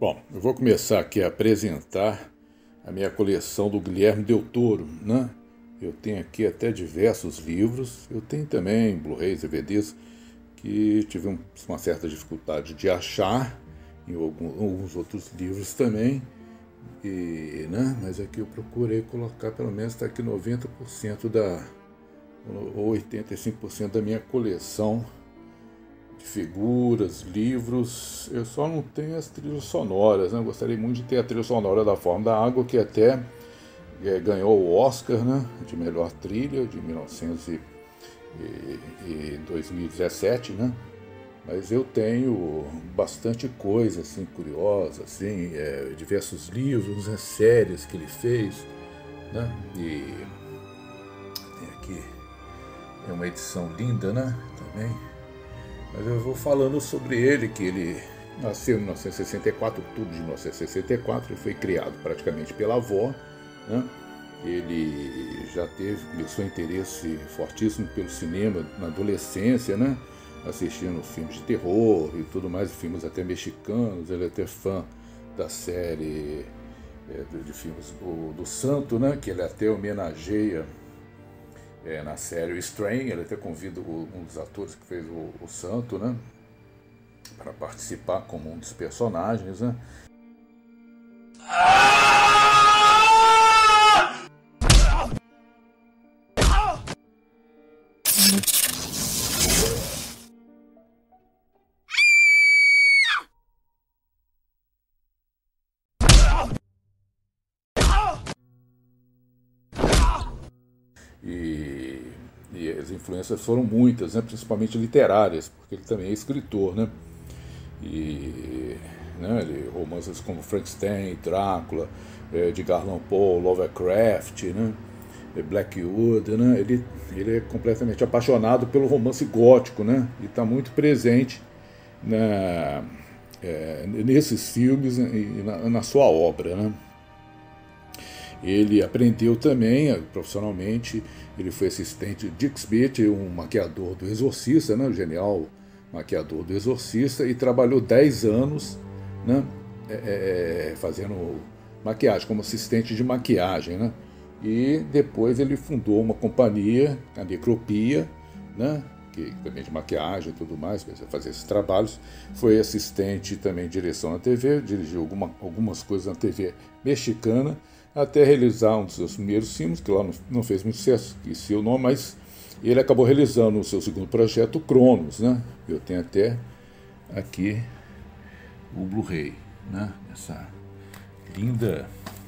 Bom, eu vou começar aqui a apresentar a minha coleção do Guilherme Del Toro, né? Eu tenho aqui até diversos livros, eu tenho também Blu-rays, DVDs, que tive uma certa dificuldade de achar, em alguns outros livros também, mas aqui eu procurei colocar pelo menos está aqui 90% ou 85% da minha coleção de figuras, livros. Eu só não tenho as trilhas sonoras, né? Eu gostaria muito de ter a trilha sonora da Forma da Água, que até ganhou o Oscar, né, de melhor trilha de 2017, né? Mas eu tenho bastante coisa assim curiosa, assim, diversos livros, né, séries que ele fez, né? E tem aqui uma edição linda, né, também. Mas eu vou falando sobre ele, que ele nasceu em 1964, outubro de 1964, ele foi criado praticamente pela avó, né? Ele já começou interesse fortíssimo pelo cinema na adolescência, né? Assistindo filmes de terror e tudo mais, filmes até mexicanos. Ele é até fã da série de filmes do Santo, né? Que ele até homenageia na série Strain. Ele até convida um dos atores que fez o Santo, né, para participar como um dos personagens, né? E as influências foram muitas, né, principalmente literárias, porque ele também é escritor, né? Romances como Frankenstein, Drácula, Edgar Allan Poe, Lovecraft, né, Blackwood, né? Ele é completamente apaixonado pelo romance gótico, né? E está muito presente nesses filmes e na sua obra, né? Ele aprendeu também profissionalmente, ele foi assistente de Dick Smith, um maquiador do Exorcista, né, o genial maquiador do Exorcista, e trabalhou 10 anos, né, fazendo maquiagem, como assistente de maquiagem, né? E depois ele fundou uma companhia, a Necropia, né, que também de maquiagem e tudo mais, fazer esses trabalhos. Foi assistente também de direção na TV, dirigiu algumas coisas na TV mexicana, até realizar um dos seus primeiros filmes, que lá não fez muito sucesso, esqueci o nome, mas ele acabou realizando o seu segundo projeto, Cronos, né? Eu tenho até aqui o Blu-ray, né? Essa linda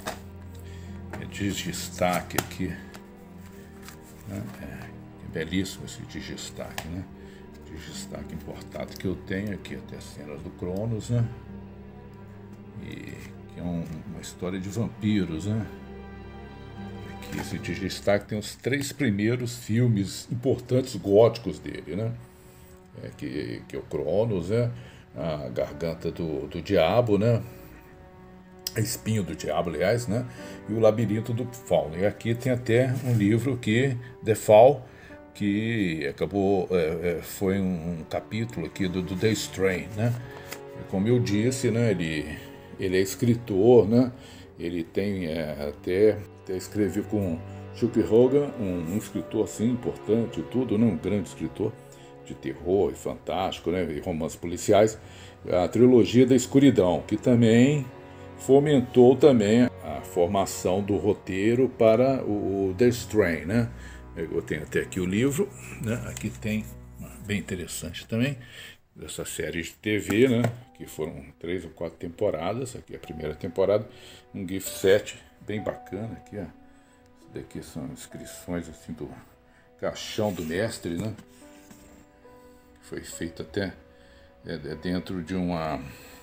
destaque aqui, né? É belíssimo esse destaque, né? Destaque importado que eu tenho aqui, até as cenas do Cronos, né? Que é uma história de vampiros, né? Aqui esse destaque tem os 3 primeiros filmes importantes góticos dele, né? Que é o Cronos, né? A Garganta do Diabo, né? A Espinho do Diabo, aliás, né? E o Labirinto do Fauno. E aqui tem até um livro que The Fall, que acabou foi um capítulo aqui do The Strain, né? Como eu disse, né? Ele é escritor, né? Ele tem até escreveu com Chuck Hogan, um escritor assim importante e tudo, né? Um grande escritor de terror e fantástico, né? E romances policiais, a trilogia da escuridão, que também fomentou também a formação do roteiro para o The Strain, né? Eu tenho até aqui o livro, né? Aqui tem, bem interessante também, dessa série de TV, né, que foram 3 ou 4 temporadas. Aqui é a primeira temporada, um gift set bem bacana aqui, ó. Isso daqui são inscrições assim do Caixão do Mestre, né? Foi feito até dentro de uma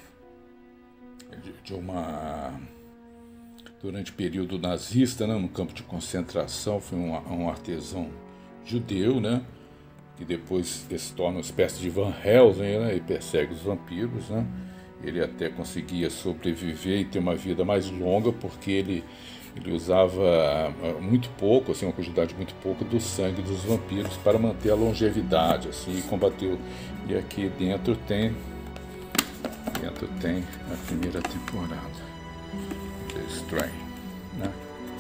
durante o período nazista, né, no campo de concentração. Foi um artesão judeu, né, que depois se torna uma espécie de Van Helsing, né, e persegue os vampiros, né? Ele até conseguia sobreviver e ter uma vida mais longa, porque ele usava muito pouco, assim, uma quantidade muito pouco do sangue dos vampiros para manter a longevidade, assim, e combateu. E aqui dentro tem Dentro tem a primeira temporada, The Strain, né?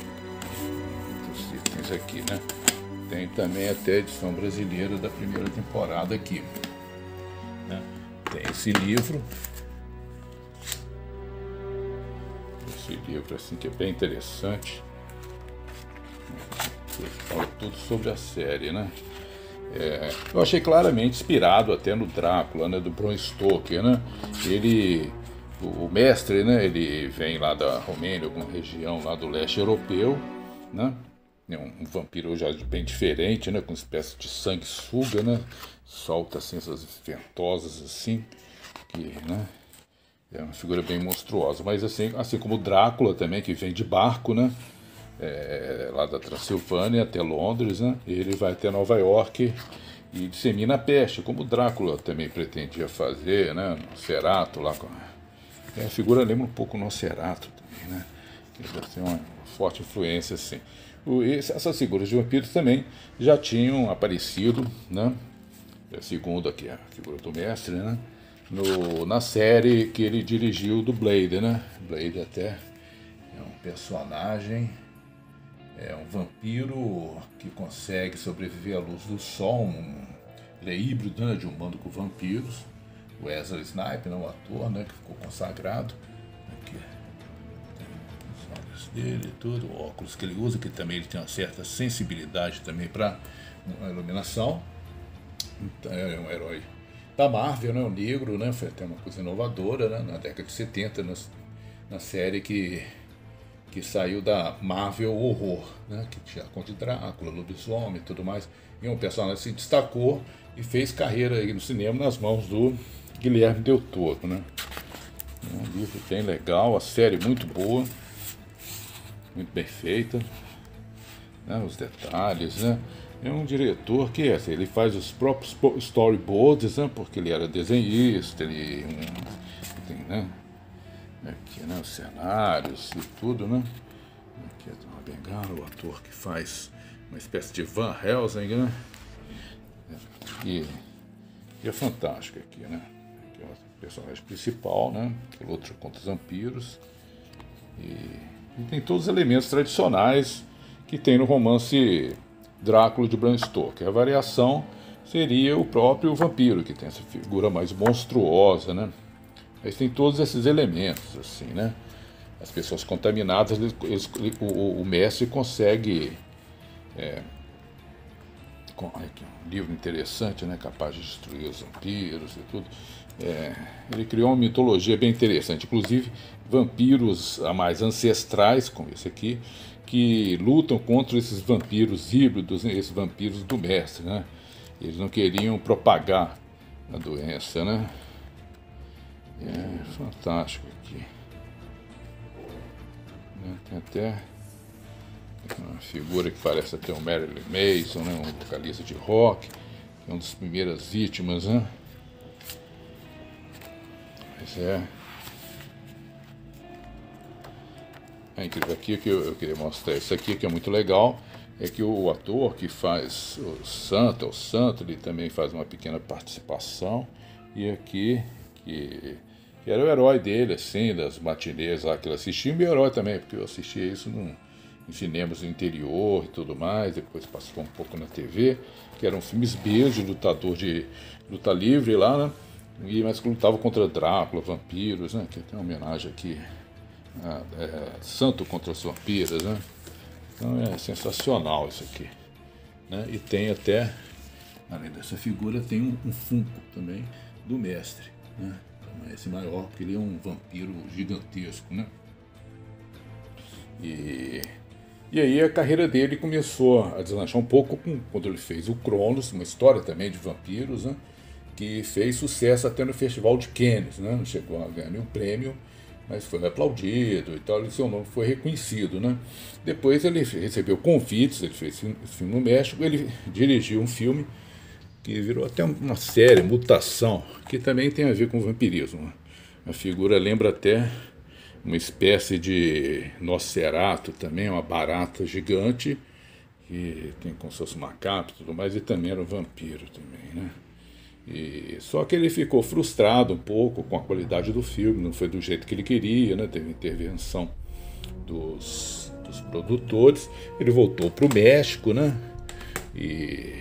Os itens aqui, né? Tem também até a edição brasileira da primeira temporada aqui, né? Tem esse livro assim que é bem interessante. Fala tudo sobre a série, né? Eu achei claramente inspirado até no Drácula, né, do Bram Stoker, né? O mestre, né, ele vem lá da Romênia, alguma região lá do leste europeu, né? É um vampiro já bem diferente, né, com uma espécie de sanguessuga, né? Solta assim essas ventosas assim, que, né? É uma figura bem monstruosa, mas assim como o Drácula também, que vem de barco, né? Lá da Transilvânia até Londres, né? Ele vai até Nova York e dissemina a peste, como o Drácula também pretendia fazer, né? Nosferatu lá. A figura lembra um pouco o Nosferatu também, né? Que tem uma forte influência, assim. Essas figuras de vampiros também já tinham aparecido, né? Segundo aqui a figura do mestre, né? Na série que ele dirigiu do Blade, né? Blade até é um personagem, é um vampiro que consegue sobreviver à luz do sol, ele é híbrido, né, de humano com vampiros. O Wesley Snipes, né, o ator, né, que ficou consagrado. Aqui tem os olhos dele e tudo, o óculos que ele usa, que também ele tem uma certa sensibilidade também para a iluminação. Então, é um herói da Marvel, né, o negro, né, foi até uma coisa inovadora, né, na década de 70, na série que saiu da Marvel Horror, né, que tinha Conde Drácula, Lobisomem e tudo mais, e um personagem se destacou e fez carreira aí no cinema nas mãos do Guilherme Del Toro, né. É um livro bem legal, a série muito boa, muito bem feita, né, os detalhes, né. É um diretor que ele faz os próprios storyboards, né, porque ele era desenhista, ele tem, né, aqui, né, os cenários e tudo, né. Aqui é uma bengala, o ator que faz uma espécie de Van Helsing, né. E é fantástico aqui, né. Aqui é o personagem principal, né, que luta contra os vampiros. E tem todos os elementos tradicionais que tem no romance Drácula de Bram Stoker. A variação seria o próprio vampiro, que tem essa figura mais monstruosa, né? Mas tem todos esses elementos, assim, né? As pessoas contaminadas, o mestre consegue... aqui, um livro interessante, né? Capaz de destruir os vampiros e tudo. Ele criou uma mitologia bem interessante, inclusive vampiros mais ancestrais, como esse aqui, que lutam contra esses vampiros híbridos, né, esses vampiros do mestre, né? Eles não queriam propagar a doença, né? É fantástico aqui. Tem até uma figura que parece até o Marilyn Manson, né? Um vocalista de rock, que é uma das primeiras vítimas, né? Mas é incrível. Aqui que eu queria mostrar isso aqui, que é muito legal, é que o ator que faz o Santo, ele também faz uma pequena participação, e aqui, que era o herói dele, assim, das matinês lá que ele assistia, e meu herói também, porque eu assistia isso em cinemas do interior e tudo mais, depois passou um pouco na TV, que eram filmes B de lutador de luta livre lá, né, mas que lutava contra Drácula, vampiros, né, que tem uma homenagem aqui, Santo contra os vampiros, né? Então é sensacional isso aqui, né? E tem até, além dessa figura, tem um Funko também do mestre, né? Então, esse maior, porque ele é um vampiro gigantesco, né? E aí a carreira dele começou a deslanchar um pouco quando ele fez o Cronos, uma história também de vampiros, né? Que fez sucesso até no Festival de Cannes, né? Não chegou a ganhar nenhum prêmio, mas foi aplaudido e tal, e seu nome foi reconhecido, né? Depois ele recebeu convites, ele fez esse filme no México, ele dirigiu um filme que virou até uma série, Mutação, que também tem a ver com vampirismo. A figura lembra até uma espécie de Nosferatu também, uma barata gigante, que tem como se fosse macaco e tudo mais, e também era um vampiro também, né? E só que ele ficou frustrado um pouco com a qualidade do filme, não foi do jeito que ele queria, né? Teve intervenção dos produtores. Ele voltou para o México, né? E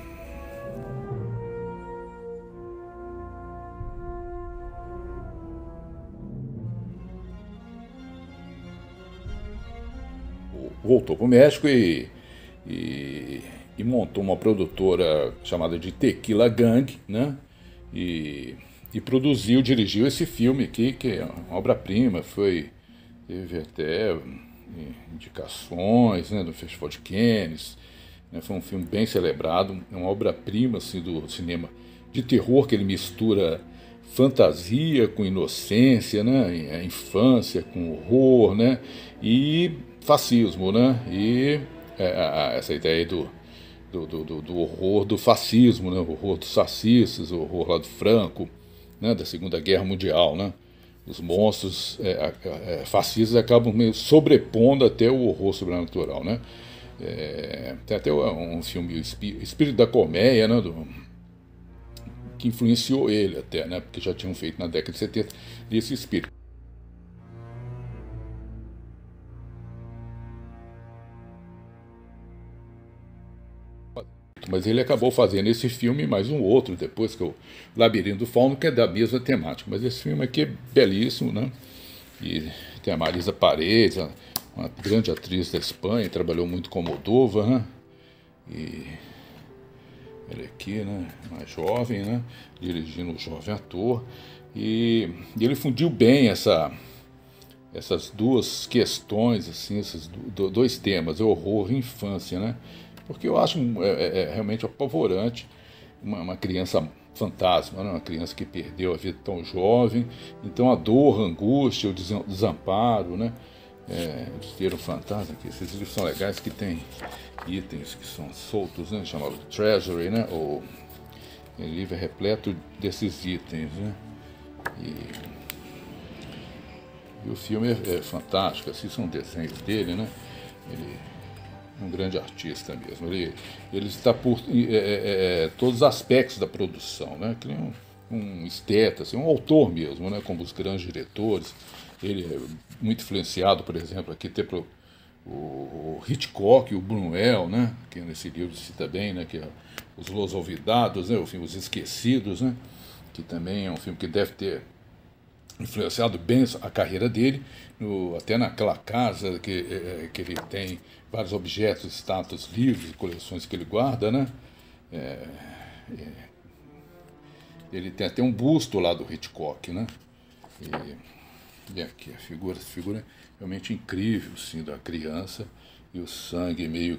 voltou para o México e, e montou uma produtora chamada de Tequila Gang, né? E, e produziu, dirigiu esse filme aqui, que é uma obra-prima, teve até indicações, né, do Festival de Cannes, né, foi um filme bem celebrado, é uma obra-prima assim, do cinema de terror, que ele mistura fantasia com inocência, né, a infância com horror, né, e fascismo, né, e essa ideia do horror do fascismo, né, o horror dos fascistas, o horror lá do Franco, né, da Segunda Guerra Mundial, né. Os monstros fascistas acabam meio sobrepondo até o horror sobrenatural, né. Tem até um filme, Espírito da Colmeia, né, que influenciou ele até, né, porque já tinham feito na década de 70 esse espírito. Mas ele acabou fazendo esse filme e mais um outro depois, que é o Labirinto do Fauno, que é da mesma temática. Mas esse filme aqui é belíssimo, né? E tem a Marisa Paredes, uma grande atriz da Espanha, trabalhou muito com Moldova, né? E ele aqui, né? Mais jovem, né? Dirigindo um jovem ator. E ele fundiu bem essas duas questões, assim, esses dois temas, o horror e infância, né? Porque eu acho realmente apavorante uma criança fantasma, né? Uma criança que perdeu a vida tão jovem, então a dor, a angústia, o desamparo, né? Ter um fantasma, que esses livros são legais, que tem itens que são soltos, né? Chamado Treasury, né? O livro é repleto desses itens, né? E o filme é fantástico, assim, são desenhos dele, né? Ele é um grande artista mesmo. Ele está por todos os aspectos da produção, né? Que nem um esteta, assim, um autor mesmo, né? Como os grandes diretores. Ele é muito influenciado, por exemplo, aqui tem o Hitchcock, o Buñuel, né? Que nesse livro cita bem, né? Que é Os Los Olvidados, né? O filme Os Esquecidos, né? Que também é um filme que deve ter influenciado bem a carreira dele, até naquela casa que ele tem vários objetos, estátuas, livros, coleções que ele guarda, né? Ele tem até um busto lá do Hitchcock, né? E aqui a figura é realmente incrível, assim, da criança, e o sangue meio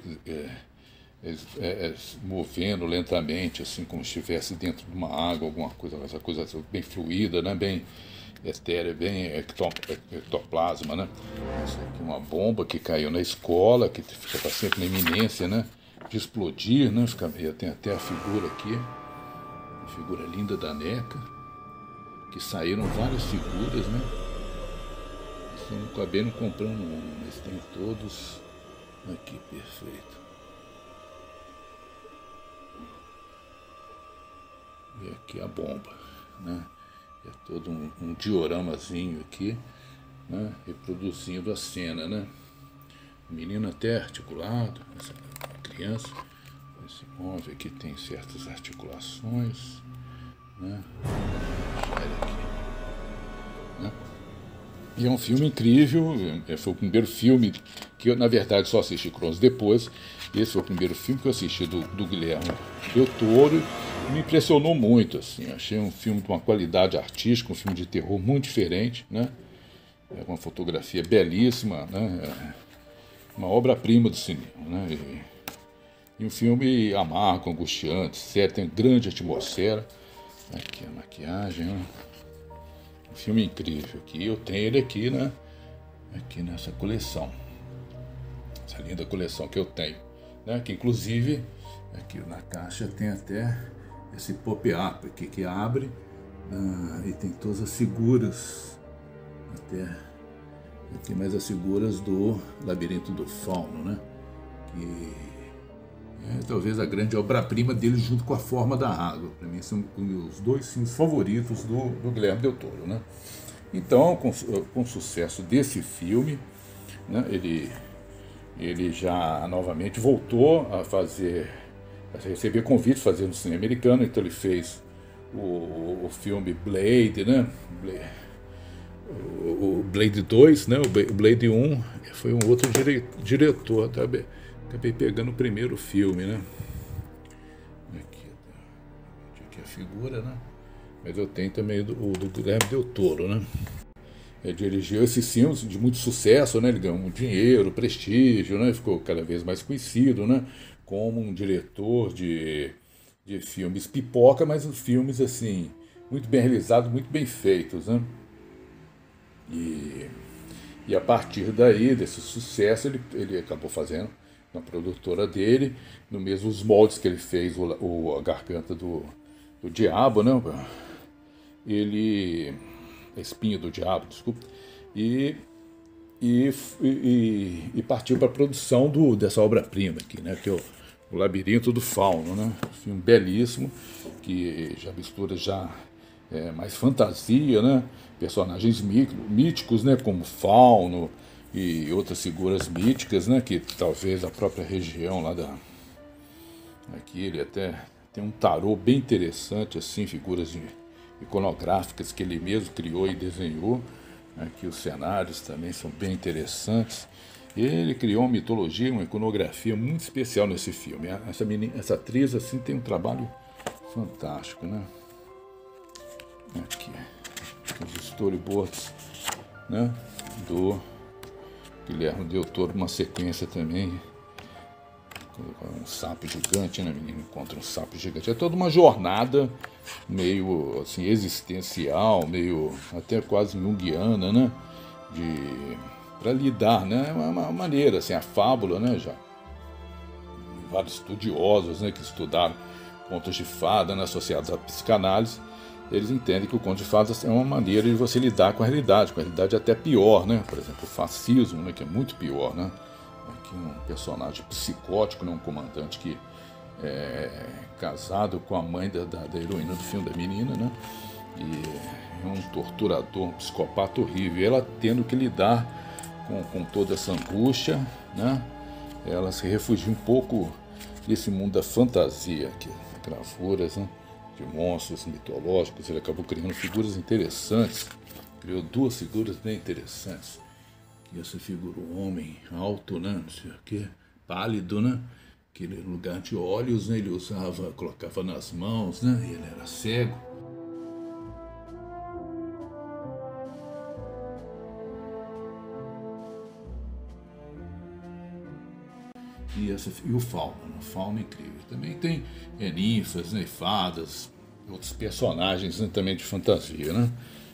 movendo lentamente, assim, como se estivesse dentro de uma água, alguma coisa, essa coisa bem fluida, né? Bem etérea, bem ectoplasma, né? Isso aqui é uma bomba que caiu na escola, que fica sempre na iminência, né? De explodir, né? Tem até a figura aqui, a figura linda da NECA, que saíram várias figuras, né? Não acabei não comprando uma, mas tem todos aqui, perfeito. E aqui a bomba, né? É todo um dioramazinho aqui, né? Reproduzindo a cena, né? O menino até articulado, essa criança, esse móvel aqui tem certas articulações, né? Deixa ele aqui, né? E é um filme incrível, foi o primeiro filme que eu, na verdade, só assisti Cronos depois. Esse foi o primeiro filme que eu assisti do Guilherme Del Toro, e me impressionou muito, assim. Achei um filme de uma qualidade artística, um filme de terror muito diferente, né? É uma fotografia belíssima, né? Uma obra-prima do cinema, né? E um filme amargo, angustiante, sério, tem grande atmosfera. Aqui a maquiagem, né? Um filme incrível aqui, eu tenho ele aqui, né? Aqui nessa coleção, essa linda coleção que eu tenho, né? Que inclusive aqui na caixa tem até esse pop-up aqui que abre, e tem todas as figuras, até aqui mais as figuras do Labirinto do Fauno, né? Que talvez a grande obra-prima dele, junto com A Forma da Água. Para mim são os dois filmes favoritos do Guilherme Del Toro, né? Então, com o sucesso desse filme, né, ele já novamente voltou a receber convites para fazer no cinema americano. Então ele fez o filme Blade, né? O Blade 2, né? O Blade 1 foi um outro diretor. Acabei pegando o primeiro filme, né? Aqui a figura, né? Mas eu tenho também o do Guilherme Del Toro, né? Ele dirigiu esses filmes de muito sucesso, né? Ele ganhou muito dinheiro, prestígio, né? Ficou cada vez mais conhecido, né? Como um diretor de filmes pipoca, mas os filmes assim muito bem realizados, muito bem feitos, né? E a partir daí, desse sucesso, ele acabou fazendo na produtora dele, no mesmo os moldes que ele fez a Garganta do Diabo, né? A Espinha do Diabo, desculpa, e partiu para a produção dessa obra-prima aqui, né? Que é o Labirinto do Fauno, né? Um filme belíssimo, que já mistura mais fantasia, né? Personagens míticos, né? Como Fauno e outras figuras míticas, né? Que talvez a própria região lá aqui ele até tem um tarô bem interessante, assim, figuras iconográficas que ele mesmo criou e desenhou. Aqui os cenários também são bem interessantes. Ele criou uma mitologia, uma iconografia muito especial nesse filme. Essa atriz assim tem um trabalho fantástico, né? Aqui os storyboards, né? Do Guilherme Del Toro, uma sequência também. Um sapo gigante, né? O menino encontra um sapo gigante. É toda uma jornada meio assim existencial, meio até quase junguiana, né? Para lidar, né? Uma maneira assim, a fábula, né? Já vários estudiosos, né? Que estudaram contos de fada, né? Associados à psicanálise, eles entendem que o conto de fadas é uma maneira de você lidar com a realidade até pior, né? Por exemplo, o fascismo, né? Que é muito pior, né? Aqui um personagem psicótico, né? Um comandante que é casado com a mãe da heroína do filme, da menina, né? E é um torturador, um psicopata horrível. E ela tendo que lidar com toda essa angústia, né? Ela se refugia um pouco desse mundo da fantasia, que gravuras, né? De monstros mitológicos. Ele acabou criando figuras interessantes. Criou duas figuras bem interessantes. E essa figura, um homem alto, né? Não sei o quê, pálido, né? Que no lugar de olhos, né? Ele colocava nas mãos, né? E ele era cego. E o fauno, né? O fauno incrível. Também tem ninfas, né? Fadas, outros personagens, né? Também de fantasia, né?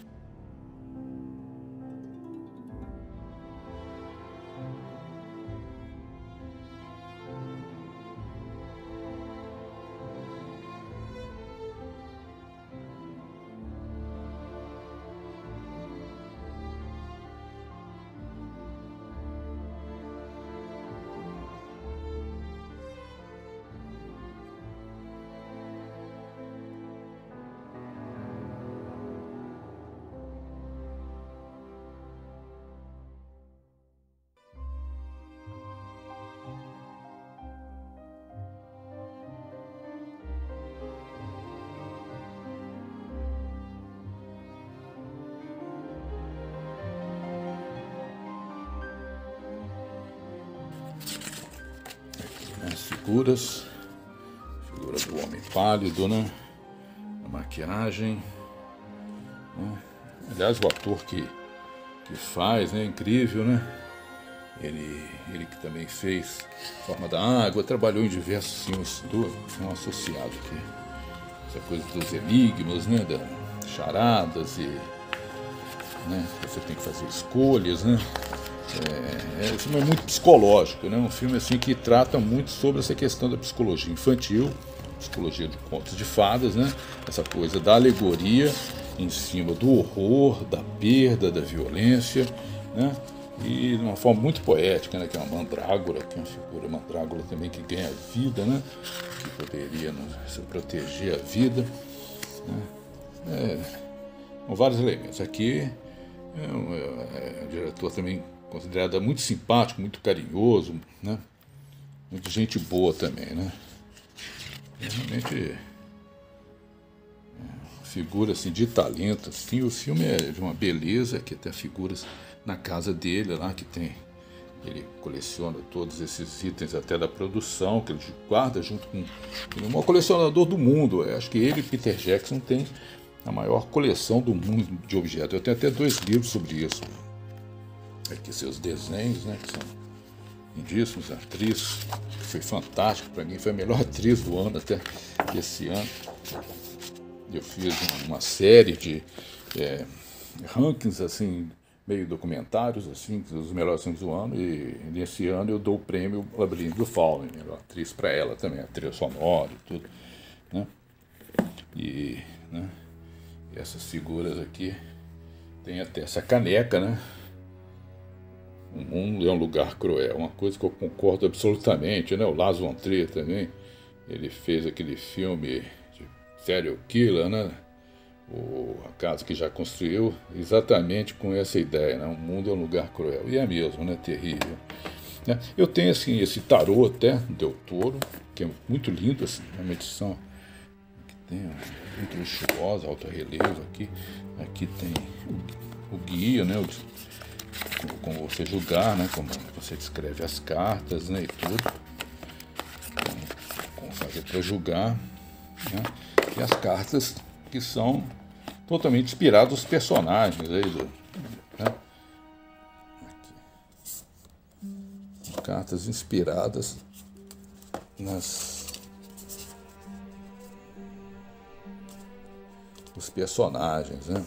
Figura do homem pálido, né? A maquiagem, né? Aliás, o ator que faz, né? Incrível, né? Ele que também fez Forma da Água, trabalhou em diversos filmes do associado aqui. Essa coisa dos enigmas, né? Das charadas e, né? Você tem que fazer escolhas, né? O filme é muito psicológico, né? Um filme assim que trata muito sobre essa questão da psicologia infantil, psicologia de contos de fadas, né? Essa coisa da alegoria em cima do horror, da perda, da violência, né? e de uma forma muito poética, né, que é uma mandrágora, que é uma figura mandrágora também que ganha vida, né, que poderia se proteger a vida, né, com vários elementos. Aqui é um diretor também considerado muito simpático, muito carinhoso, né, muito gente boa também, né, realmente figura assim, de talento, assim. O filme é de uma beleza, que até figuras na casa dele lá, que tem, ele coleciona todos esses itens até da produção, que ele guarda junto com, ele é o maior colecionador do mundo. Eu acho que ele e Peter Jackson têm a maior coleção do mundo de objetos. Eu tenho até 2 livros sobre isso. Aqui seus desenhos, né, que são lindíssimos. A atriz, que foi fantástica para mim, foi a melhor atriz do ano até esse ano. Eu fiz uma série de rankings, assim, meio documentários, assim, dos melhores filmes do ano, e nesse ano eu dou o prêmio Labirinto do Fauno, melhor atriz para ela também, a trilha sonora e tudo, né? E, né, essas figuras aqui, tem até essa caneca, né? O mundo é um lugar cruel, uma coisa que eu concordo absolutamente, né? O Lars von Trier também, ele fez aquele filme Serial Killer, né? A casa que já construiu, exatamente com essa ideia, né? O mundo é um lugar cruel. E é mesmo, né? Terrível. Né? Eu tenho assim, esse tarô até, Del Toro, que é muito lindo, assim, uma edição que tem muito luxuosa, alto relevo aqui. Aqui tem o guia, né? Como você julgar, né? Como você descreve as cartas, né? E tudo. Como fazer para julgar, né? E as cartas que são totalmente inspiradas nos personagens aí né? Aqui. Cartas inspiradas nos personagens, né?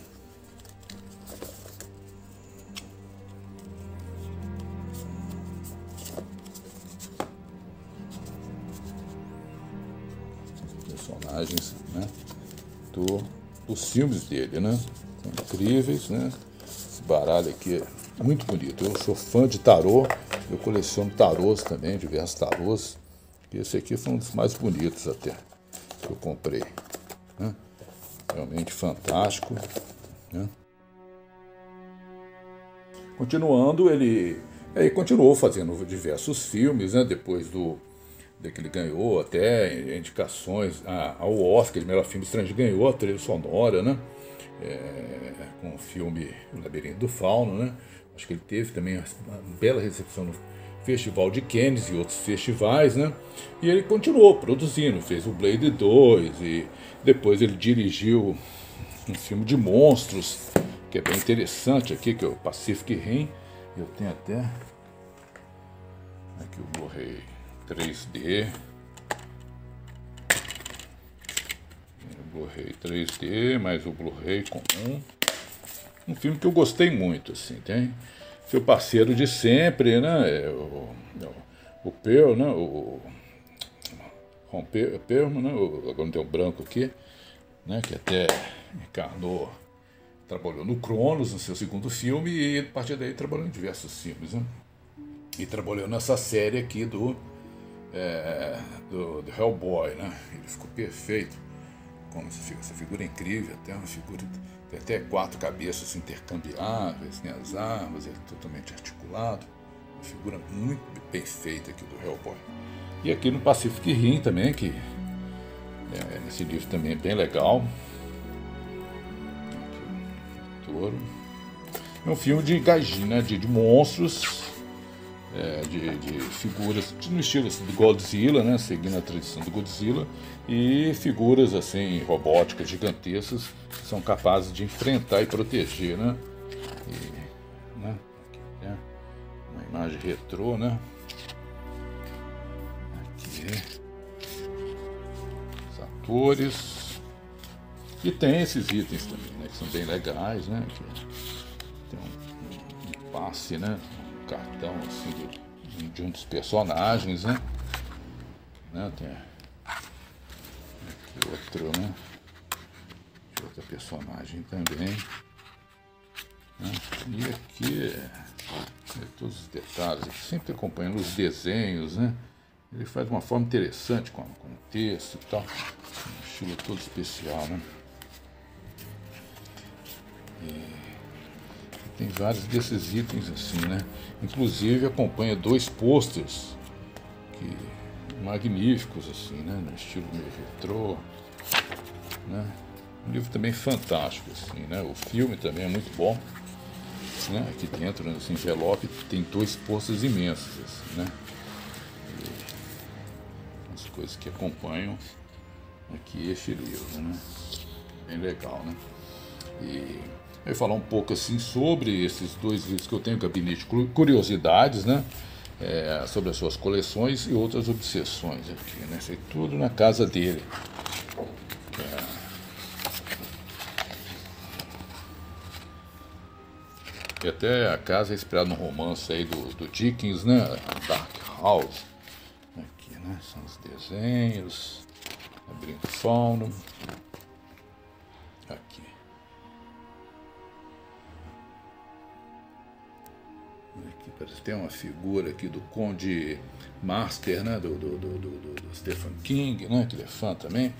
Personagens, né, dos filmes dele, né? São incríveis, né? Esse baralho aqui é muito bonito. Eu sou fã de tarô, eu coleciono tarôs também, diversos tarôs. E esse aqui foi um dos mais bonitos até que eu comprei, né? Realmente fantástico, né? Continuando, ele continuou fazendo diversos filmes, né? Depois que ele ganhou até indicações ao Oscar de melhor filme estrangeiro, ganhou a trilha sonora, né? Com o filme O Labirinto do Fauno, né? Acho que ele teve também uma bela recepção no Festival de Cannes e outros festivais, né? E ele continuou produzindo, fez o Blade 2 e depois ele dirigiu um filme de monstros, que é bem interessante aqui, que é o Pacific Rim. Eu tenho até aqui o Blu-ray 3D. O Blu-ray 3D, mais o Blu-ray comum. Um filme que eu gostei muito, assim, tem seu parceiro de sempre, né? O Pearl, né? O Ron Perlman, né? Agora não tem um branco aqui, né? Que até encarnou, trabalhou no Cronos, no seu segundo filme, e a partir daí trabalhou em diversos filmes, né? E trabalhou nessa série aqui do Hellboy, né? Ele ficou perfeito, como essa figura é incrível, até uma figura, tem até 4 cabeças intercambiáveis, tem as armas, ele é totalmente articulado, uma figura muito bem feita aqui do Hellboy. E aqui no Pacific Rim também, que esse livro também é bem legal. Aqui, o Touro. É um filme de gaijin, né? De monstros, de figuras no estilo do Godzilla, né, seguindo a tradição do Godzilla, e figuras assim robóticas gigantescas que são capazes de enfrentar e proteger, né? Né, aqui tem uma imagem retrô, né? Aqui os atores, e tem esses itens também, né, que são bem legais, né? Aqui tem um passe, né? Cartão assim de um dos personagens, né? Tem aqui outro, né? De outra personagem também, né? E aqui todos os detalhes, sempre acompanhando os desenhos, né? Ele faz de uma forma interessante, com o texto e tal, um estilo todo especial, né? Tem vários desses itens assim, né? Inclusive acompanha 2 pôsteres magníficos assim, né? No estilo meio retrô, né? Um livro também fantástico assim, né? O filme também é muito bom, né? Aqui dentro nesse envelope tem 2 pôsteres imensos assim, né? E as coisas que acompanham aqui este livro, né? Bem legal, né? E eu vou falar um pouco assim sobre esses 2 livros que eu tenho, Gabinete de Curiosidades, né? Sobre as suas coleções e outras obsessões aqui, né? Isso aí tudo na casa dele. E até a casa é inspirada no romance aí do Dickens, né? Dark House. Aqui, né? São os desenhos. Labirinto Fauno. Aqui. Aqui parece que tem uma figura aqui do Conde Master, né? Do Stephen King, né? Que ele é fã também.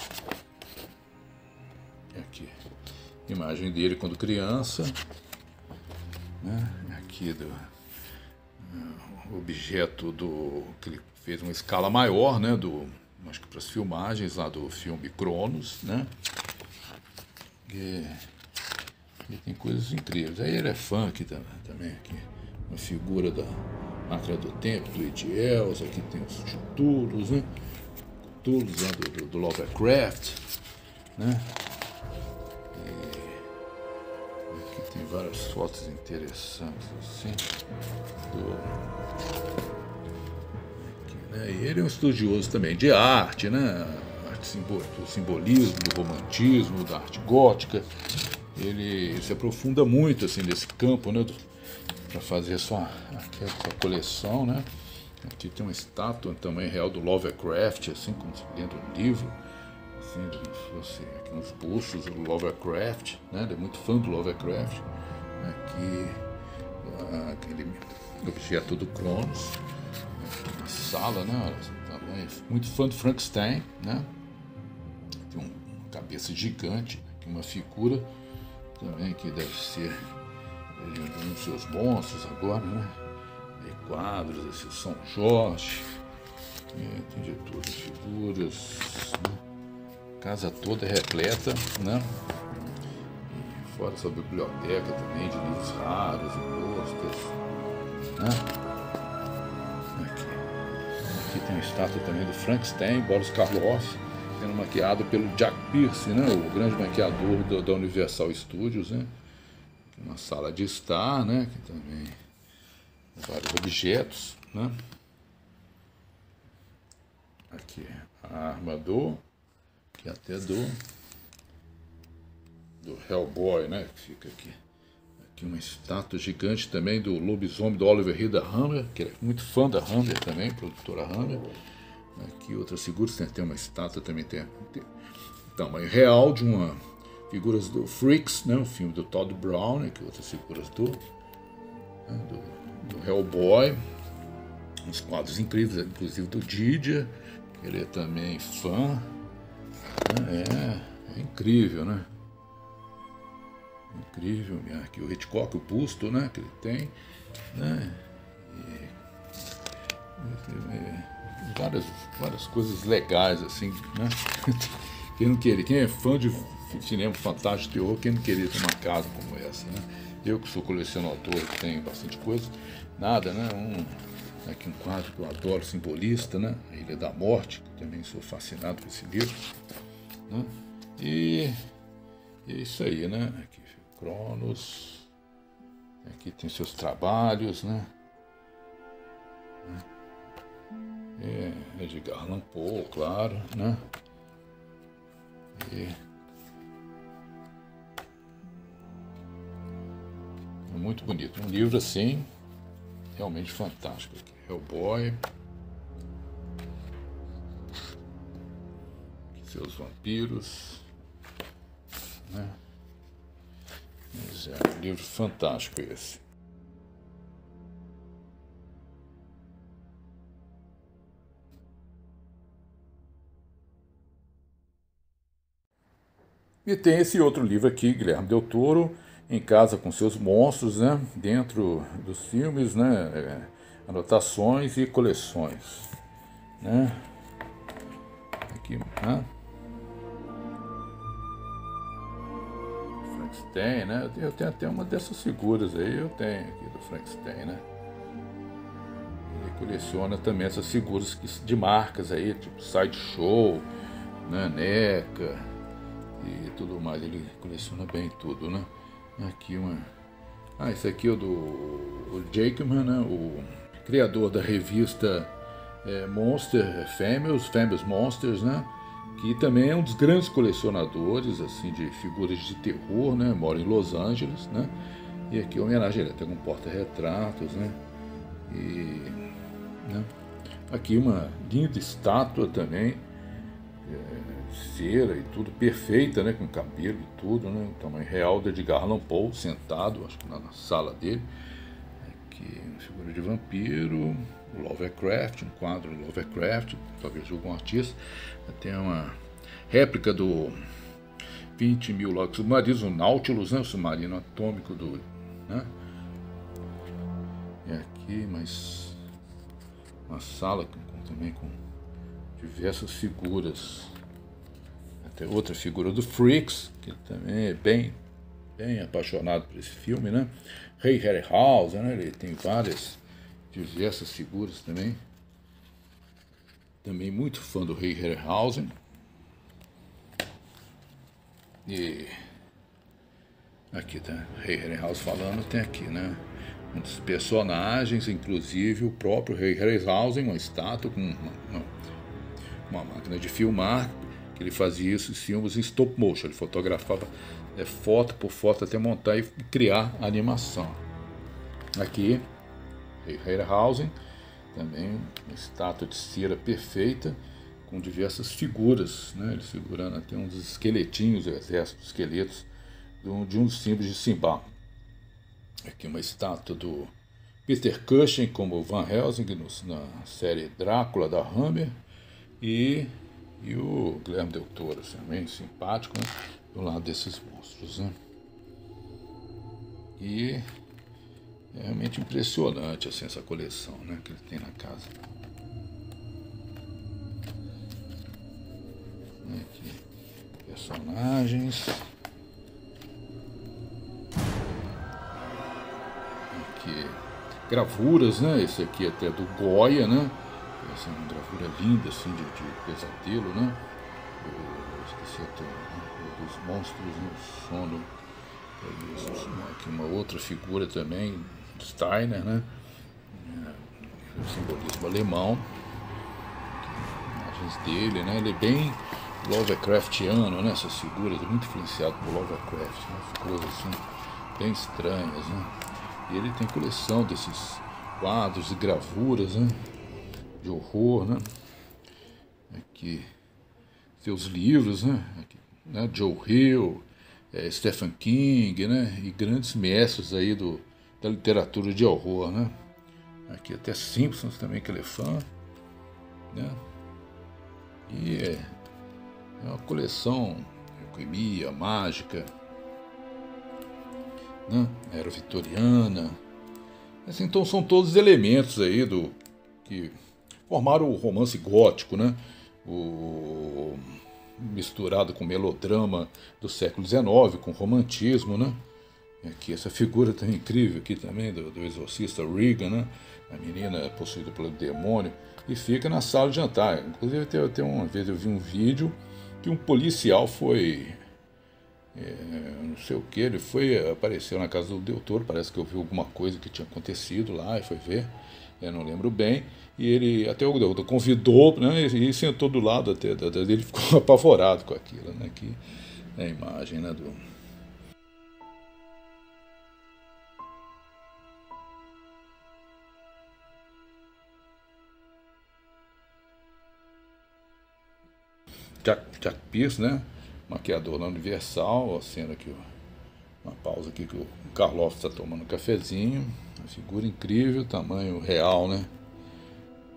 Aqui. Imagem dele quando criança. Né? Aqui o objeto que ele fez uma escala maior, né? Acho que para as filmagens lá do filme Cronos, né? E tem coisas incríveis. Aí ele é fã aqui também aqui. Uma figura da Máquina do Tempo, do E.G. Wells. Aqui tem os Cthulhus, né? Cthulhus lá do Lovecraft, né? Aqui tem várias fotos interessantes assim. Aqui, né? E ele é um estudioso também de arte, né? Do simbolismo, do romantismo, da arte gótica. Ele se aprofunda muito assim nesse campo, né? Para fazer a sua coleção, né? Aqui tem uma estátua também real do Lovecraft, assim como dentro do livro, assim, como se fosse aqui uns bustos do Lovecraft, né? Ele é muito fã do Lovecraft. Aqui aquele objeto do Cronos, uma sala, né? Também muito fã do Frankenstein, né? Tem uma cabeça gigante, aqui uma figura também que deve ser um dos seus monstros agora, né? E quadros, esse São Jorge, tem de tudo, figuras, né? Casa toda repleta, né? E fora essa biblioteca também de livros raros e posters, né? Aqui tem uma estátua também do Frankenstein, Boris Karloff, sendo maquiado pelo Jack Pierce, né? O grande maquiador da Universal Studios, né? Uma sala de estar, né? Que também vários objetos, né? Aqui a arma que até do Hellboy, né? Que fica aqui. Aqui uma estátua gigante também do lobisomem do Oliver Reed da Hammer, que é muito fã da Hammer também, produtora Hammer. Aqui outras figuras, tem uma estátua também, tem tamanho real de uma figuras do Freaks, né, o filme do Todd Brown, aqui outras figuras do Hellboy, uns quadros incríveis, inclusive do Didier, que ele é também fã, né, é incrível, né? Incrível, aqui o Hitchcock, o busto, né, que ele tem, né? Várias coisas legais assim, né? Quem é fã de cinema fantástico, terror, quem não queria ter uma casa como essa, né? Eu que sou colecionador, que tenho bastante coisa, nada, né? Aqui um quadro que eu adoro, simbolista, né? A Ilha da Morte, que também sou fascinado por esse livro, né? E é isso aí, né? Aqui Cronos, aqui tem seus trabalhos, né? Edgar Allan Poe, claro, né? E é muito bonito, um livro assim realmente fantástico aqui. Hellboy, seus vampiros, né? Mas é um livro fantástico esse. E tem esse outro livro aqui, Guilherme Del Toro, Em Casa com Seus Monstros, né? Dentro dos filmes, né? Anotações e coleções, né? Aqui, né? Frankenstein, né? Eu tenho até uma dessas figuras aí, eu tenho aqui do Frankenstein, né? Ele coleciona também essas figuras de marcas aí, tipo Sideshow, né? NECA e tudo mais. Ele coleciona bem tudo, né? Aqui uma... Ah, esse aqui é o do Jackman, né? O criador da revista Monster Famous Monsters, né? Que também é um dos grandes colecionadores assim de figuras de terror, né? Mora em Los Angeles, né? E aqui a homenagem, ele tem um porta-retratos, né? E, né? Aqui uma linda estátua também, cera e tudo, perfeita, né? Com cabelo e tudo, né? O tamanho real de Edgar Allan Poe, sentado, acho que na sala dele. Aqui uma figura de vampiro, Lovecraft, um quadro Lovecraft, talvez de algum artista. Tem uma réplica do 20.000 Logs Submarinos, o Nautilus, né? O submarino atômico do... Né? E aqui mais uma sala também com diversas figuras. Até outra figura do Freaks, que também é bem apaixonado por esse filme, né? Ray Harryhausen, né? Ele tem diversas figuras também. Também muito fã do Ray Harryhausen. E aqui tá Ray Harryhausen falando, tem aqui, né? Um dos personagens, inclusive o próprio Ray Harryhausen, uma estátua com uma máquina de filmar, que ele fazia esses filmes em stop motion, ele fotografava foto por foto até montar e criar a animação. Aqui, Ray Harryhausen, também uma estátua de cera perfeita, com diversas figuras, né? Ele segurando até uns esqueletinhos, exército de esqueletos, de um dos símbolos de Simba. Aqui uma estátua do Peter Cushing como Van Helsing na série Drácula da Hammer, e o Guilherme Del Toro, assim, bem simpático, né? Do lado desses monstros, né? E é realmente impressionante assim, essa coleção, né, que ele tem na casa. Aqui, personagens. Aqui, gravuras, né? Esse aqui até do Goya, né? Essa é uma gravura linda, assim, de pesadelo, né? Eu esqueci até, né? Dos monstros no sono. Aqui uma outra figura também, Steiner, né? O simbolismo alemão. Aqui, imagens dele, né? Ele é bem Lovecraftiano, né? Essas figuras, muito influenciado por Lovecraft, né? Figuras assim, bem estranhas, né? E ele tem coleção desses quadros e gravuras, né? De horror, né? Aqui, seus livros, né? Aqui, né? Joe Hill, Stephen King, né? E grandes mestres aí da literatura de horror, né? Aqui até Simpsons também, que ele é fã, né? E é uma coleção alquimia, mágica, né? Era vitoriana. Assim, então são todos elementos aí que formaram o romance gótico, né? Misturado com melodrama do século XIX, com romantismo, né? Aqui essa figura tão incrível aqui também do exorcista Regan, né? A menina possuída pelo demônio, e fica na sala de jantar. Inclusive até uma vez eu vi um vídeo que um policial foi, não sei o que, ele apareceu na casa do Del Toro, parece que ouviu alguma coisa que tinha acontecido lá e foi ver, eu não lembro bem, e ele até o Del Toro convidou, né, e sentou do lado até dele, ficou apavorado com aquilo, né? Aqui é a imagem, né, do... Jack Pierce, né? Maquiador da Universal, a cena aqui, uma pausa aqui que o Karloff está tomando um cafezinho, uma figura incrível, tamanho real, né?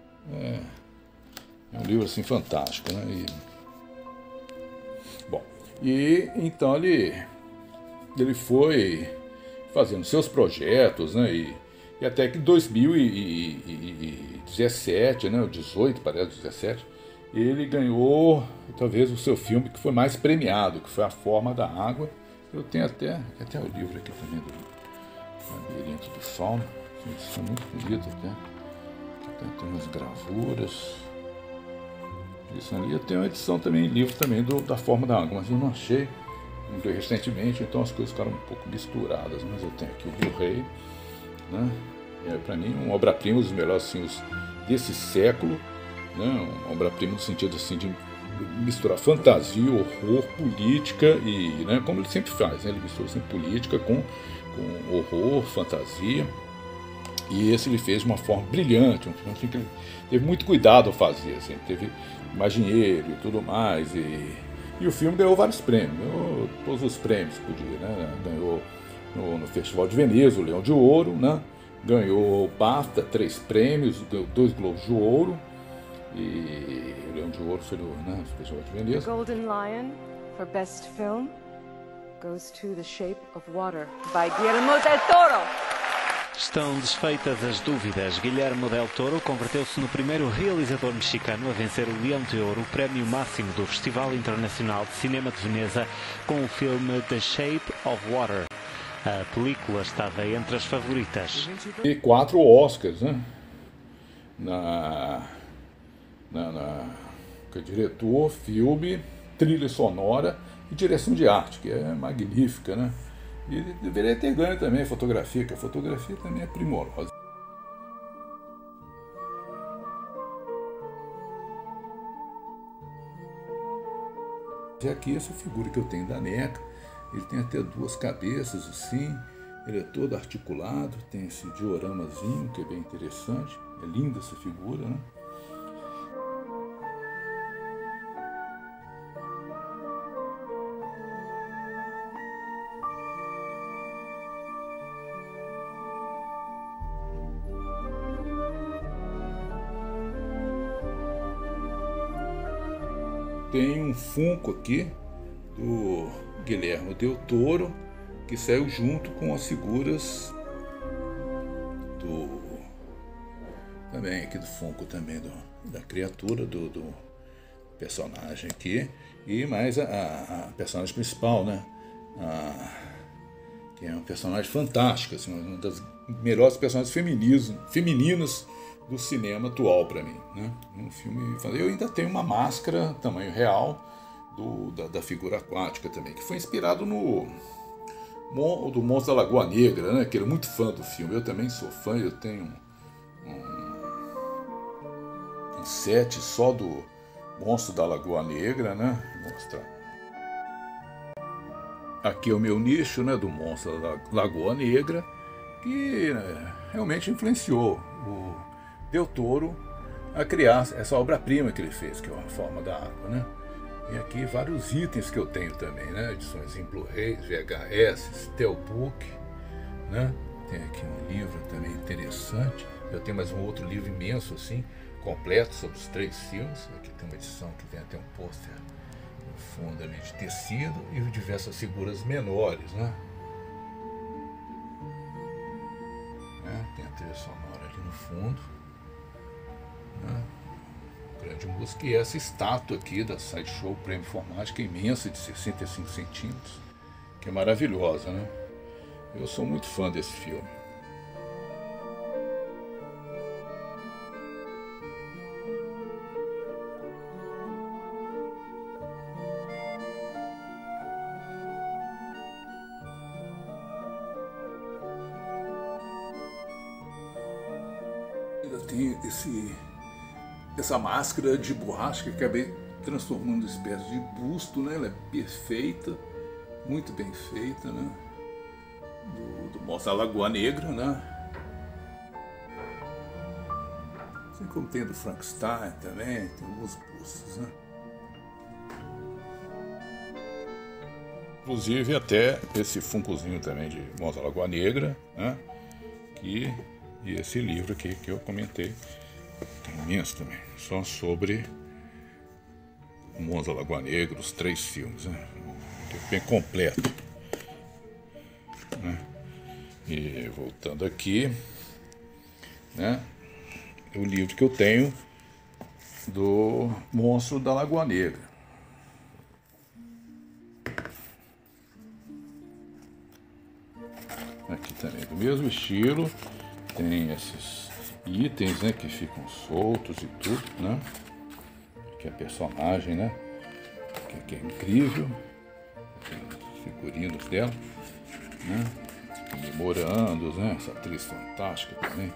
É um livro assim fantástico, né? Bom, E então ele foi fazendo seus projetos, né? E até que em 2017, né? 18, parece 17, ele ganhou talvez o seu filme que foi mais premiado, que foi A Forma da Água. Eu tenho até o livro aqui também do Labirinto do Fauno. Isso é muito bonito até. Tem umas gravuras. Isso ali. Eu tenho uma edição também, livro também da Forma da Água, mas eu não achei muito recentemente, então as coisas ficaram um pouco misturadas. Mas eu tenho aqui o Blu-ray, né? Para mim, uma obra-prima dos melhores filmes desse século, né? Uma obra-prima no sentido assim de misturar fantasia, horror, política e, né, como ele sempre faz, né? Ele mistura sempre política com horror, fantasia. E esse ele fez de uma forma brilhante, um filme assim, que ele teve muito cuidado ao fazer, assim, teve mais dinheiro e tudo mais. E o filme ganhou vários prêmios, ganhou todos os prêmios que podia, né? Ganhou no Festival de Veneza, o Leão de Ouro, né? Ganhou o BAFTA, 3 prêmios, 2 Globos de Ouro. E o Leão de Ouro foi no Festival de Veneza. The Golden Lion for Best Film goes to The Shape of Water by Guillermo del Toro. Estão desfeitas as dúvidas. Guillermo del Toro converteu-se no primeiro realizador mexicano a vencer o Leão de Ouro, o prémio máximo do Festival Internacional de Cinema de Veneza, com o filme The Shape of Water. A película estava entre as favoritas. E 4 Oscars, né? Diretor, filme, trilha sonora e direção de arte, que é magnífica, né? E deveria ter ganho também a fotografia, que a fotografia também é primorosa. E aqui essa figura que eu tenho da NECA, ele tem até 2 cabeças assim, ele é todo articulado, tem esse dioramazinho que é bem interessante, é linda essa figura, né? Tem um Funko aqui do Guillermo del Toro que saiu junto com as figuras também aqui do Funko também da criatura do personagem aqui e mais a personagem principal, né? Que é uma personagem fantástica, assim, uma das melhores personagens femininas do cinema atual para mim, né? Um filme, eu ainda tenho uma máscara tamanho real da figura aquática também, que foi inspirado do Monstro da Lagoa Negra, né? Que ele é muito fã do filme. Eu também sou fã. Eu tenho um set só do Monstro da Lagoa Negra, né? Vou mostrar. Aqui é o meu nicho, né? Do Monstro da Lagoa Negra, que realmente influenciou o Del Toro a criar essa obra-prima que ele fez, que é A Forma da Água, né? E aqui vários itens que eu tenho também, né? Edições em Blu-ray, VHS, Steelbook, né? Tem aqui um livro também interessante. Eu tenho mais um outro livro imenso assim, completo sobre os 3 filmes. Aqui tem uma edição que vem até um pôster no fundo ali de tecido e diversas figuras menores, né? Tem a trilha sonora ali no fundo, né? Grande música, e essa estátua aqui da Sideshow Prêmio Informática imensa de 65 centímetros, que é maravilhosa, né? Eu sou muito fã desse filme. Ainda tem essa máscara de borracha que acabei transformando em espécie de busto, né? Ela é perfeita, muito bem feita, né? Do Monstro da Lagoa Negra, né? Assim como tem do Frankenstein também, tem alguns bustos, né? Inclusive até esse funkozinho também de Monstro da Lagoa Negra, né? E esse livro aqui que eu comentei, tem imenso também, só sobre o Monstro da Lagoa Negra, os 3 filmes, né? bem completo, né? E voltando aqui, né, o livro que eu tenho do Monstro da Lagoa Negra. Aqui também do mesmo estilo, tem esses itens, né, que ficam soltos e tudo, né? Aqui a personagem, né, que é incrível, tem os figurinos dela, né? Memorandos, né? Essa atriz fantástica também,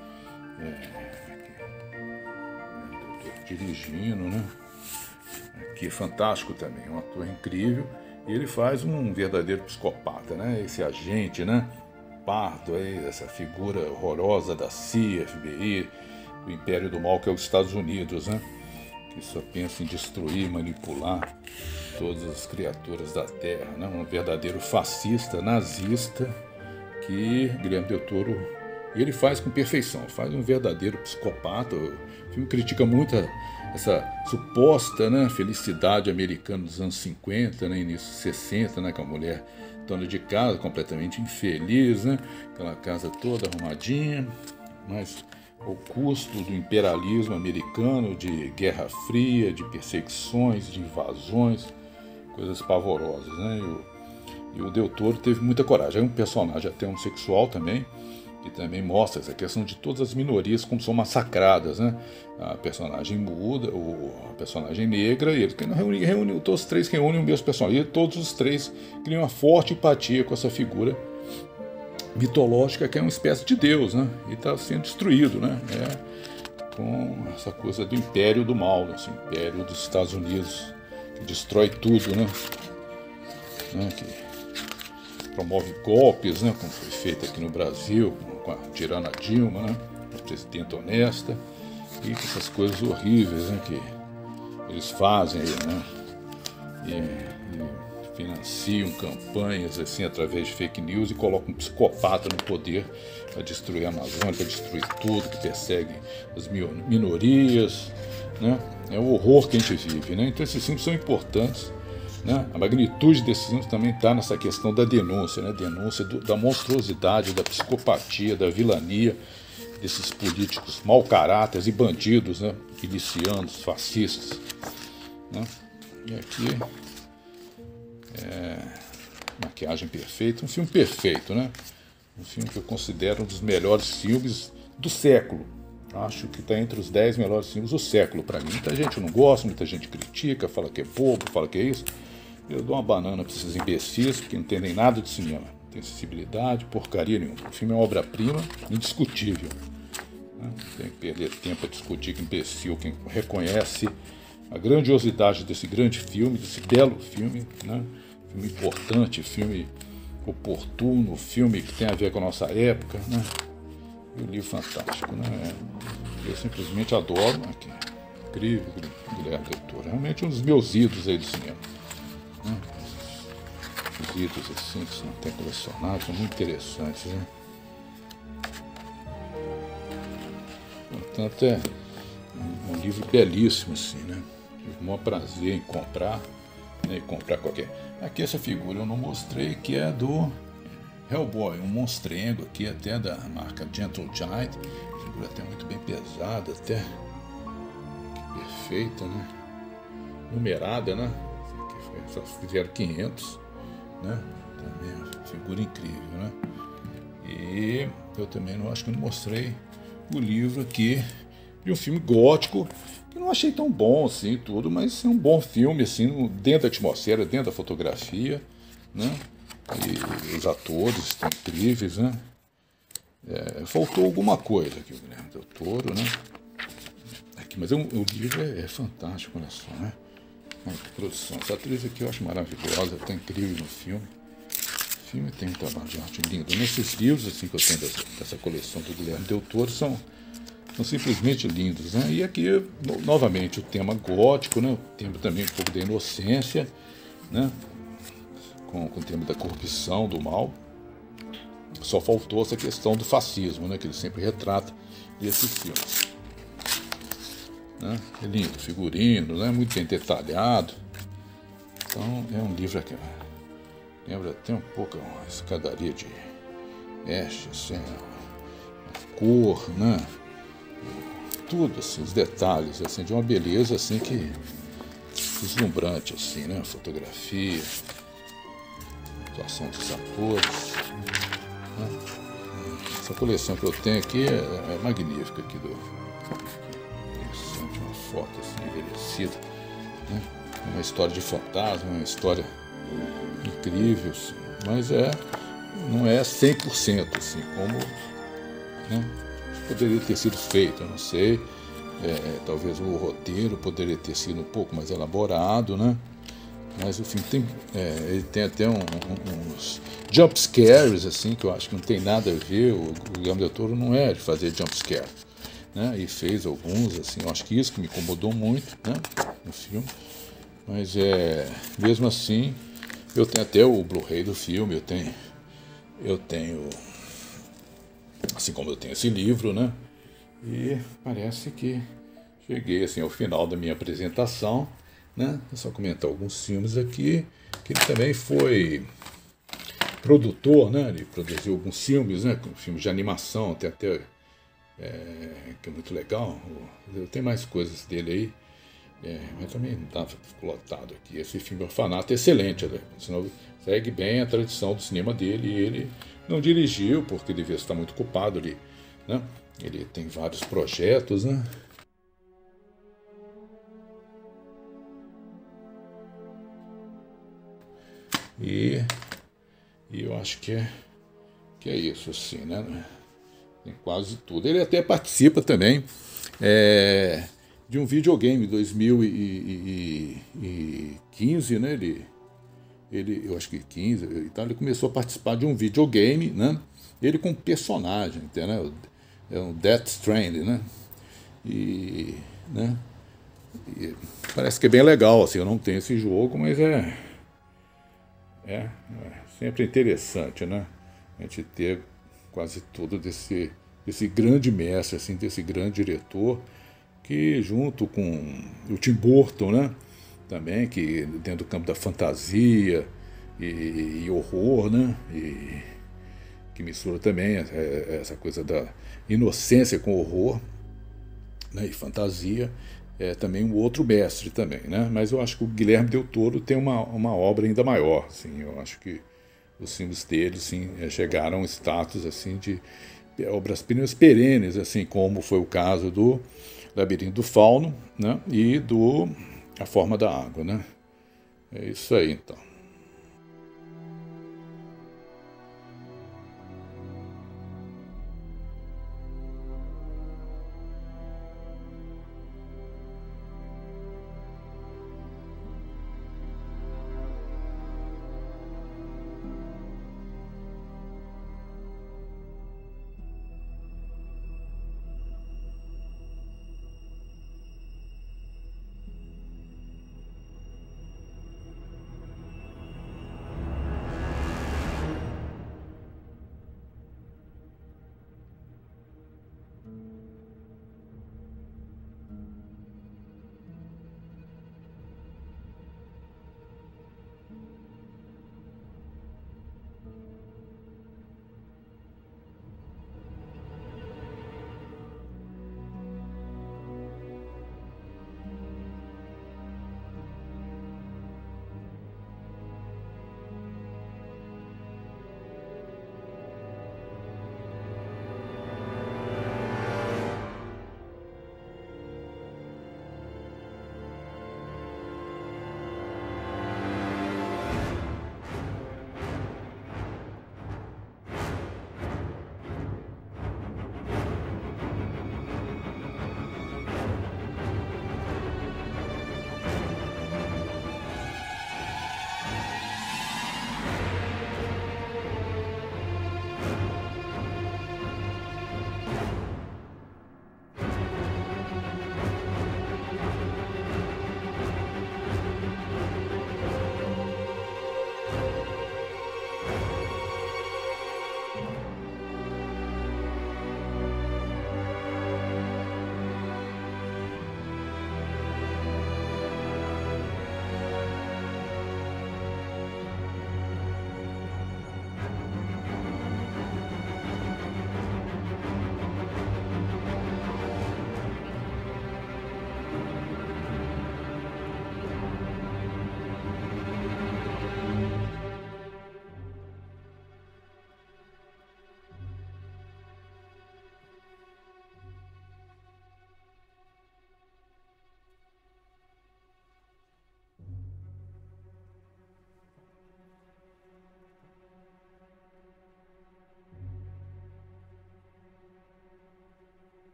dirigindo, né? Aqui é fantástico também, um ator incrível, e ele faz um verdadeiro psicopata, né? Esse agente, né, pardo aí, essa figura horrorosa da CIA, FBI, do Império do Mal, que é os Estados Unidos, né? Que só pensa em destruir, manipular todas as criaturas da Terra, né? Um verdadeiro fascista, nazista, que Guilherme Del Toro, ele faz com perfeição, faz um verdadeiro psicopata. O filme critica muito essa suposta, né, felicidade americana dos anos 50, né, início de 60, né, com a mulher dona de casa, completamente infeliz, né, aquela casa toda arrumadinha, mas ao custo do imperialismo americano, de Guerra Fria, de perseguições, de invasões, coisas pavorosas, né? E o Del Toro teve muita coragem. É um personagem até homossexual também, que também mostra essa questão de todas as minorias como são massacradas, né? A personagem muda, a personagem negra, e ele reúne, todos os três reúnem o mesmo personagem, e todos os três criam uma forte empatia com essa figura mitológica que é uma espécie de Deus, né? E está sendo destruído, né? Com essa coisa do Império do Mal, né? Esse Império dos Estados Unidos, que destrói tudo, né? Que promove golpes, né, como foi feito aqui no Brasil, com a tirana Dilma, né, a presidenta honesta, e essas coisas horríveis, né, que eles fazem aí, né, e financiam campanhas assim através de fake news e colocam um psicopata no poder para destruir a Amazônia, para destruir tudo, que persegue as minorias, né, é o horror que a gente vive, né. Então esses filmes são importantes, né? A magnitude desses filmes também está nessa questão da denúncia, né? Denúncia da monstruosidade, da psicopatia, da vilania desses políticos mau caráteres e bandidos, né? Milicianos, fascistas, né? E aqui maquiagem perfeita, um filme perfeito, né? Um filme que eu considero um dos melhores filmes do século. Acho que está entre os 10 melhores filmes do século para mim. Muita gente não gosta, muita gente critica, fala que é bobo, fala que é isso. Eu dou uma banana para esses imbecis que não entendem nada de cinema. Não tem sensibilidade, porcaria nenhuma. O filme é uma obra-prima indiscutível. Não tem que perder tempo a discutir com imbecil, quem reconhece a grandiosidade desse grande filme, desse belo filme, né? Filme importante, filme oportuno, filme que tem a ver com a nossa época, né? E o livro fantástico, né? Eu simplesmente adoro, aqui, incrível, Guilherme Del Toro, realmente um dos meus ídolos aí do cinema, né? Os ídolos assim que não tem colecionado são muito interessantes, né? Portanto, é um livro belíssimo, assim, né? Tive o maior prazer em comprar, né? E comprar qualquer. Aqui essa figura eu não mostrei, que é do Hellboy, um monstrengo aqui, até da marca Gentle Giant, figura até muito bem pesada, até que perfeita, né? Numerada, né? Só fizeram 500, né? Também figura incrível, né? E eu também não acho que não mostrei o livro aqui de um filme gótico que não achei tão bom assim tudo, mas é um bom filme assim, dentro da atmosfera, dentro da fotografia, né? E os atores estão incríveis, né? Faltou alguma coisa aqui, o Guilherme Del Toro, né? Aqui, mas o livro é fantástico, olha só, né? Que produção. Essa atriz aqui eu acho maravilhosa, está incrível no filme. O filme tem um trabalho de arte lindo. Nesses livros assim, que eu tenho dessa coleção do Guilherme Del Toro são simplesmente lindos, né? E aqui, novamente, o tema gótico, né? O tema também um pouco da inocência, né? Com o tema da corrupção, do mal. Só faltou essa questão do fascismo, né? Que ele sempre retrata nesses filmes. Né? É lindo, figurino, né? Muito bem detalhado. Então é um livro aqui, Lembra até um pouco uma escadaria de Escher, assim, a cor, né? Tudo, assim, os detalhes, assim, de uma beleza, assim, que deslumbrante, assim, né? Fotografia, atuação dos atores, né? Essa coleção que eu tenho aqui é magnífica, aqui interessante, uma foto, assim, envelhecida, né? Uma história de fantasma, uma história incrível, assim, mas não é 100%, assim, como, né, poderia ter sido feito, eu não sei, talvez o roteiro poderia ter sido um pouco mais elaborado, né, mas o filme ele tem até uns jump scares, assim, que eu acho que não tem nada a ver, o Guilherme Del Toro não é de fazer jump scare, né, e fez alguns, assim, eu acho que isso que me incomodou muito, né, no filme, mas mesmo assim, eu tenho até o Blu-ray do filme, eu tenho, assim como eu tenho esse livro, né? E parece que cheguei assim ao final da minha apresentação, né? Vou só comentar alguns filmes aqui, que ele também foi produtor, né? Ele produziu alguns filmes, né? Filmes de animação, tem até que é muito legal. Tem mais coisas dele aí. Mas também não estava lotado aqui. Esse filme Orfanato é excelente, né? Senão segue bem a tradição do cinema dele. E ele não dirigiu porque devia estar muito ocupado ali, né? Ele tem vários projetos, né? E eu acho que é isso, assim, né? Tem quase tudo. Ele até participa também de um videogame 2015, né? Eu acho que 15, então ele começou a participar de um videogame, né? Ele com personagem, entendeu? É um Death Stranding, né? E parece que é bem legal, assim, eu não tenho esse jogo, mas é sempre interessante, né? A gente ter quase tudo desse grande mestre, assim, desse grande diretor, que junto com o Tim Burton, né, também, que dentro do campo da fantasia e horror, né, e que mistura também essa coisa da inocência com horror, né, e fantasia, também um outro mestre também, né, mas eu acho que o Guilherme Del Toro tem uma obra ainda maior, assim, eu acho que os filmes dele, assim, chegaram a um status, assim, de obras-primas perenes, assim, como foi o caso do Labirinto do Fauno, né, e do A Forma da Água, né? É isso aí, então.